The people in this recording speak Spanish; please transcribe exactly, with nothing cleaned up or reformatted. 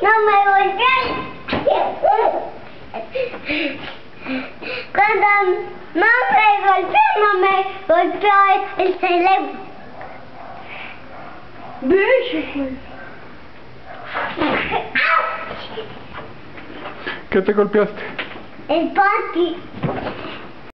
No me golpees. Cuando no me golpeó, no me golpeó el cerebro. Déjame. ¿Qué te golpeaste? El panty.